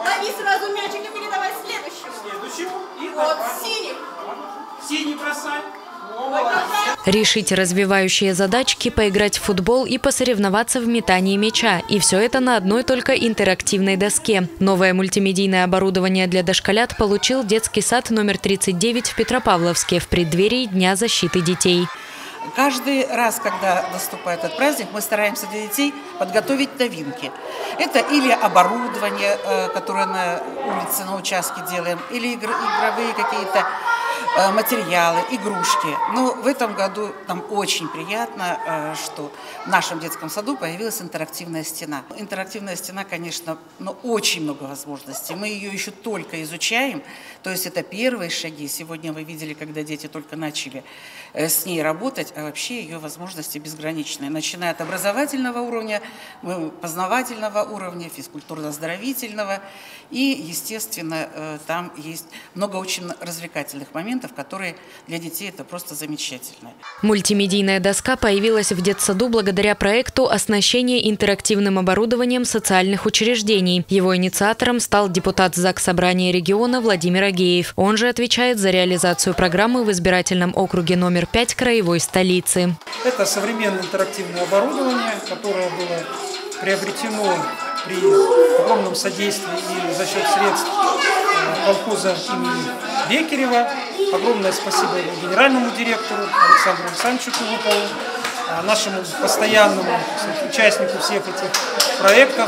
Лови сразу мячик и передавай следующему. И вот синий. Синий бросай. Решить развивающие задачки, поиграть в футбол и посоревноваться в метании мяча. И все это на одной только интерактивной доске. Новое мультимедийное оборудование для дошколят получил детский сад номер 39 в Петропавловске в преддверии Дня защиты детей. Каждый раз, когда наступает этот праздник, мы стараемся для детей подготовить новинки. Это или оборудование, которое на улице, на участке делаем, или игровые какие-то материалы, игрушки. Но в этом году нам очень приятно, что в нашем детском саду появилась интерактивная стена. Интерактивная стена, конечно, очень много возможностей. Мы ее еще только изучаем, то есть это первые шаги. Сегодня вы видели, когда дети только начали с ней работать, а вообще ее возможности безграничные. Начиная от образовательного уровня, познавательного уровня, физкультурно-оздоровительного. И, естественно, там есть много очень развлекательных моментов, которые для детей это просто замечательно. Мультимедийная доска появилась в детсаду благодаря проекту «Оснащение интерактивным оборудованием социальных учреждений». Его инициатором стал депутат Заксобрания региона Владимир Агеев. Он же отвечает за реализацию программы в избирательном округе номер 5 краевой столицы. Это современное интерактивное оборудование, которое было приобретено при огромном содействии и за счет средств колхоза имени Бекерева. Огромное спасибо генеральному директору Александру Александровичу Кулупову, нашему постоянному участнику всех этих проектов,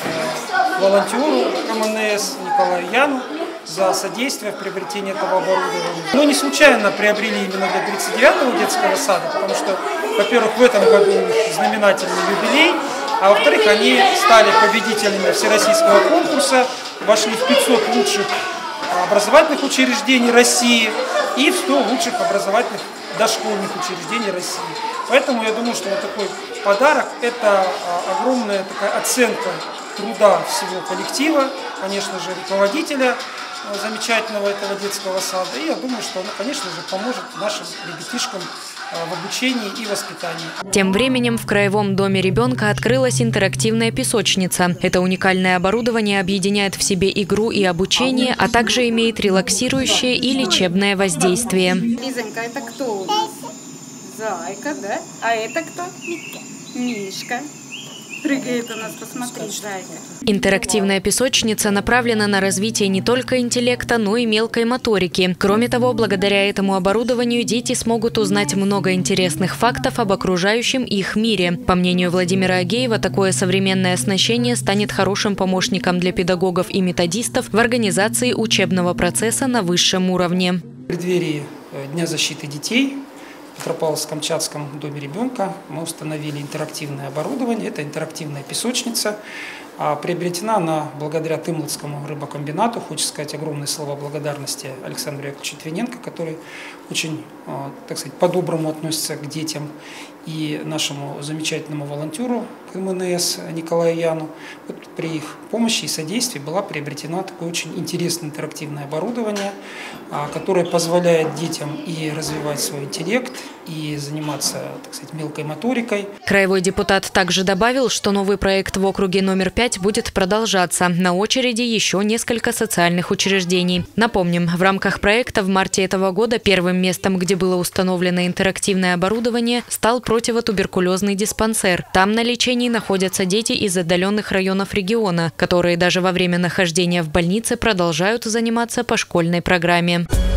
волонтеру КМНС Николаю Яну за содействие в приобретении этого оборудования. Мы не случайно приобрели именно для 39-го детского сада, потому что, во-первых, в этом году знаменательный юбилей, а во-вторых, они стали победителями всероссийского конкурса, вошли в 500 лучших образовательных учреждений России и в 100 лучших образовательных дошкольных учреждений России. Поэтому я думаю, что вот такой подарок – это огромная такая оценка труда всего коллектива, конечно же, руководителя замечательного этого детского сада. И я думаю, что оно, конечно же, поможет нашим ребятишкам в обучении и воспитании. Тем временем в Краевом доме ребенка открылась интерактивная песочница. Это уникальное оборудование объединяет в себе игру и обучение, а также имеет релаксирующее и лечебное воздействие. Лизонька, это кто у нас? Зайка, да? А это кто? Мишка. Прыгает у нас, посмотри, зайка. Интерактивная песочница направлена на развитие не только интеллекта, но и мелкой моторики. Кроме того, благодаря этому оборудованию дети смогут узнать много интересных фактов об окружающем их мире. По мнению Владимира Агеева, такое современное оснащение станет хорошим помощником для педагогов и методистов в организации учебного процесса на высшем уровне. В преддверии Дня защиты детей в Петропавловско-Камчатском доме ребенка мы установили интерактивное оборудование. Это интерактивная песочница. Приобретена она благодаря Тымлыцкому рыбокомбинату. Хочется сказать огромные слова благодарности Александру Яковлевичу Твиненко, который очень, так сказать, по-доброму относится к детям, и нашему замечательному волонтеру КМНС Николаю Яну. Вот при их помощи и содействии была приобретена такое очень интересное интерактивное оборудование, которое позволяет детям и развивать свой интеллект, и заниматься, так сказать, мелкой моторикой. Краевой депутат также добавил, что новый проект в округе номер 5 будет продолжаться. На очереди еще несколько социальных учреждений. Напомним, в рамках проекта в марте этого года первым местом, где было установлено интерактивное оборудование, стал противотуберкулезный диспансер. Там на лечении находятся дети из отдаленных районов региона, которые даже во время нахождения в больнице продолжают заниматься по школьной программе.